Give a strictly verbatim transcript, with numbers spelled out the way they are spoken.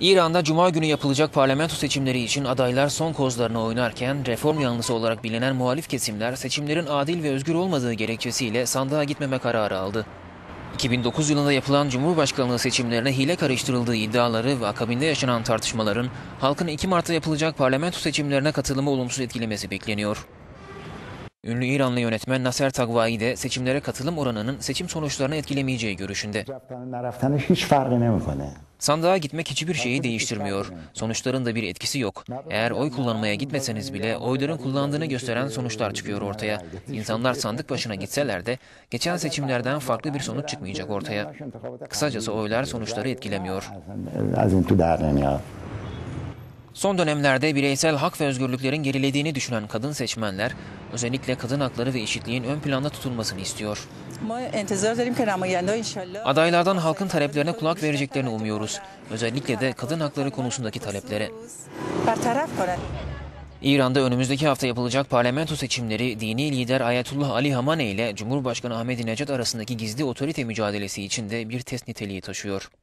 İran'da Cuma günü yapılacak parlamento seçimleri için adaylar son kozlarını oynarken reform yanlısı olarak bilinen muhalif kesimler seçimlerin adil ve özgür olmadığı gerekçesiyle sandığa gitmeme kararı aldı. iki bin dokuz yılında yapılan Cumhurbaşkanlığı seçimlerine hile karıştırıldığı iddiaları ve akabinde yaşanan tartışmaların halkın iki Mart'ta yapılacak parlamento seçimlerine katılımı olumsuz etkilemesi bekleniyor. Ünlü İranlı yönetmen Naser Tagvai de seçimlere katılım oranının seçim sonuçlarını etkilemeyeceği görüşünde. Sandığa gitmek hiçbir şeyi değiştirmiyor. Sonuçların da bir etkisi yok. Eğer oy kullanmaya gitmeseniz bile oyların kullandığını gösteren sonuçlar çıkıyor ortaya. İnsanlar sandık başına gitseler de geçen seçimlerden farklı bir sonuç çıkmayacak ortaya. Kısacası oylar sonuçları etkilemiyor. Son dönemlerde bireysel hak ve özgürlüklerin gerilediğini düşünen kadın seçmenler, özellikle kadın hakları ve eşitliğin ön planda tutulmasını istiyor. Adaylardan halkın taleplerine kulak vereceklerini umuyoruz. Özellikle de kadın hakları konusundaki taleplere. İran'da önümüzdeki hafta yapılacak parlamento seçimleri, dini lider Ayetullah Ali Hamaney ile Cumhurbaşkanı Ahmadinejad arasındaki gizli otorite mücadelesi için de bir test niteliği taşıyor.